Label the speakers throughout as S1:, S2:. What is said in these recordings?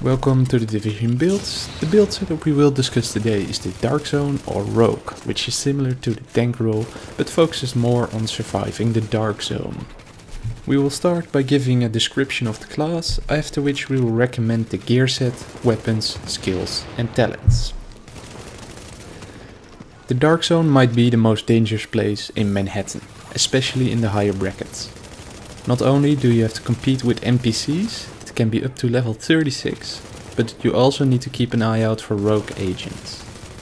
S1: Welcome to the Division builds. The build setup we will discuss today is the Dark Zone or Rogue, which is similar to the tank role but focuses more on surviving the Dark Zone. We will start by giving a description of the class, after which we will recommend the gear set, weapons, skills and talents. The Dark Zone might be the most dangerous place in Manhattan, especially in the higher brackets. Not only do you have to compete with NPCs, it can be up to level 36, but you also need to keep an eye out for rogue agents.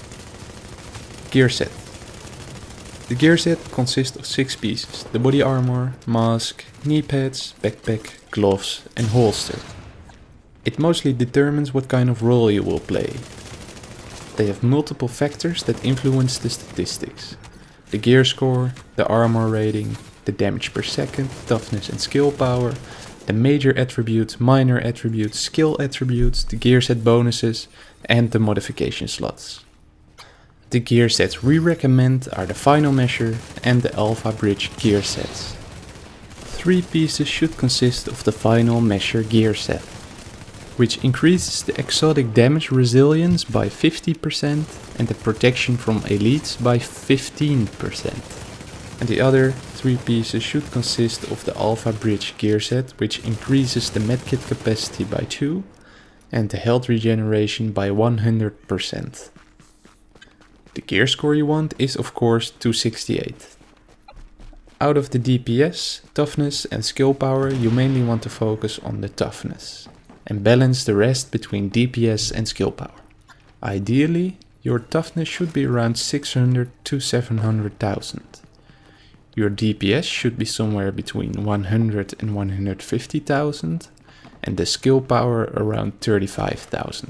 S1: Gear set. The gear set consists of 6 pieces: the body armor, mask, knee pads, backpack, gloves and holster. It mostly determines what kind of role you will play. They have multiple factors that influence the statistics: the gear score, the armor rating, the damage per second, toughness and skill power, the major attributes, minor attributes, skill attributes, the gear set bonuses and the modification slots. The gear sets we recommend are the Final Measure and the Alpha Bridge gear sets. 3 pieces should consist of the Final Measure gear set, which increases the exotic damage resilience by 50% and the protection from elites by 15%. And the other 3 pieces should consist of the Alpha Bridge gear set, which increases the medkit capacity by 2 and the health regeneration by 100%. The gear score you want is of course 268. Out of the DPS, toughness and skill power, you mainly want to focus on the toughness and balance the rest between DPS and skill power. Ideally, your toughness should be around 600 to 700,000. Your DPS should be somewhere between 100 and 150,000 and the skill power around 35,000.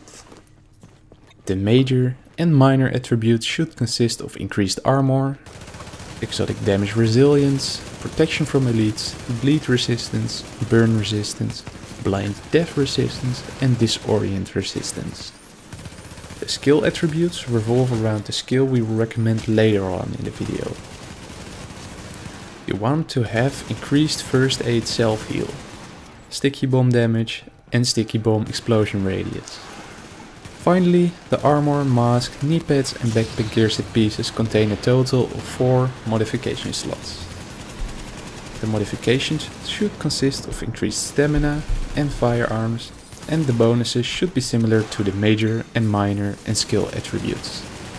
S1: The major and minor attributes should consist of increased armor, exotic damage resilience, protection from elites, bleed resistance, burn resistance, blind death resistance and disorient resistance. The skill attributes revolve around the skill we will recommend later on in the video. You want to have increased first aid self-heal, sticky bomb damage and sticky bomb explosion radius. Finally, the armor, mask, knee pads and backpack gear set pieces contain a total of 4 modification slots. The modifications should consist of increased stamina and firearms, and the bonuses should be similar to the major and minor and skill attributes.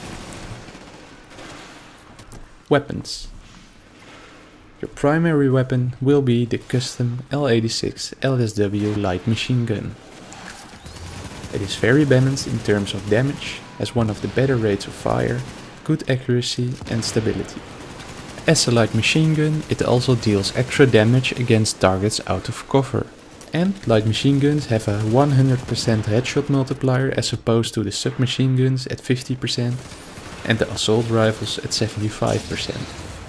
S1: Weapons. Your primary weapon will be the custom L86 LSW light machine gun. It is very balanced in terms of damage, has one of the better rates of fire, good accuracy and stability. As a light machine gun, it also deals extra damage against targets out of cover. And light machine guns have a 100% headshot multiplier as opposed to the submachine guns at 50% and the assault rifles at 75%.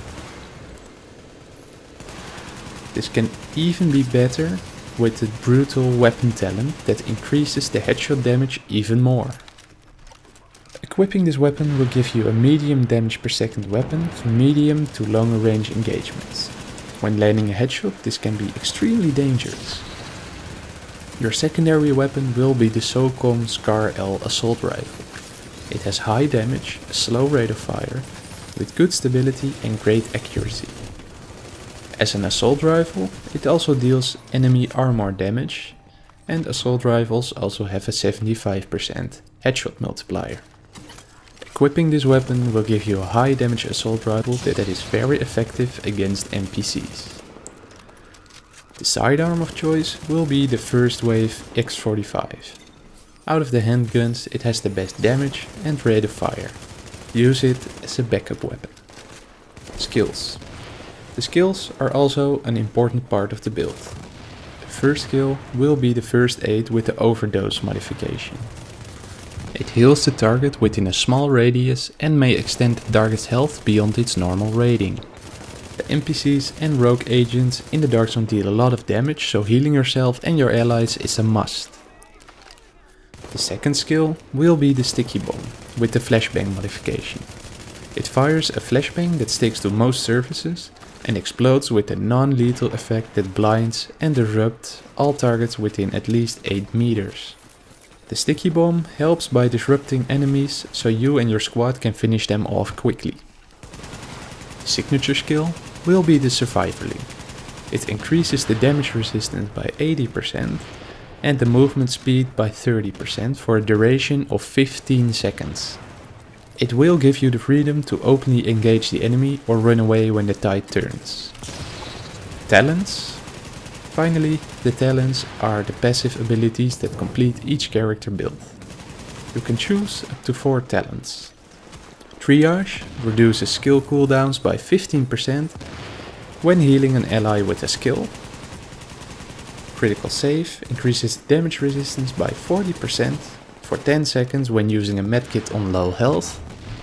S1: This can even be better with the brutal weapon talent that increases the headshot damage even more. Equipping this weapon will give you a medium damage per second weapon for medium to longer range engagements. When landing a headshot, this can be extremely dangerous. Your secondary weapon will be the SOCOM SCAR-L assault rifle. It has high damage, a slow rate of fire, with good stability and great accuracy. As an assault rifle, it also deals enemy armor damage, and assault rifles also have a 75% headshot multiplier. Equipping this weapon will give you a high damage assault rifle that is very effective against NPCs. The sidearm of choice will be the First Wave X45. Out of the handguns, it has the best damage and rate of fire. Use it as a backup weapon. Skills. The skills are also an important part of the build. The first skill will be the first aid with the overdose modification. It heals the target within a small radius and may extend the target's health beyond its normal rating. The NPCs and rogue agents in the Dark Zone deal a lot of damage, so healing yourself and your allies is a must. The second skill will be the sticky bomb with the flashbang modification. It fires a flashbang that sticks to most surfaces and explodes with a non-lethal effect that blinds and disrupts all targets within at least 8 meters. The sticky bomb helps by disrupting enemies so you and your squad can finish them off quickly. The signature skill will be the survivor link. It increases the damage resistance by 80% and the movement speed by 30% for a duration of 15 seconds. It will give you the freedom to openly engage the enemy or run away when the tide turns. Talents. Finally, the talents are the passive abilities that complete each character build. You can choose up to 4 talents. Triage reduces skill cooldowns by 15% when healing an ally with a skill. Critical Save increases damage resistance by 40% for 10 seconds when using a medkit on low health.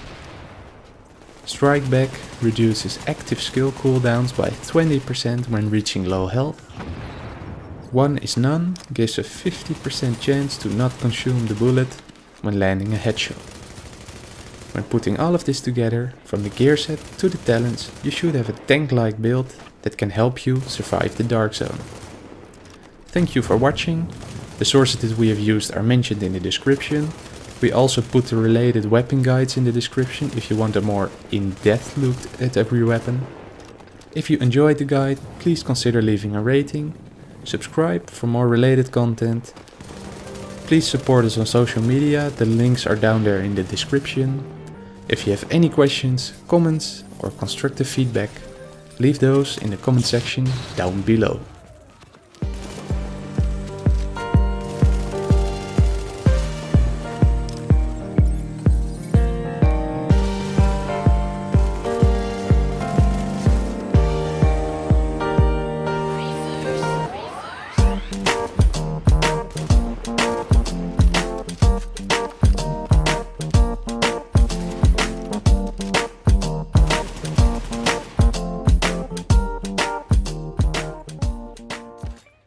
S1: Strike Back reduces active skill cooldowns by 20% when reaching low health. One is None gives a 50% chance to not consume the bullet when landing a headshot. When putting all of this together, from the gear set to the talents, you should have a tank-like build that can help you survive the Dark Zone. Thank you for watching. The sources that we have used are mentioned in the description. We also put the related weapon guides in the description if you want a more in-depth look at every weapon. If you enjoyed the guide, please consider leaving a rating. Subscribe for more related content. Please support us on social media, the links are down there in the description. If you have any questions, comments or constructive feedback, leave those in the comment section down below.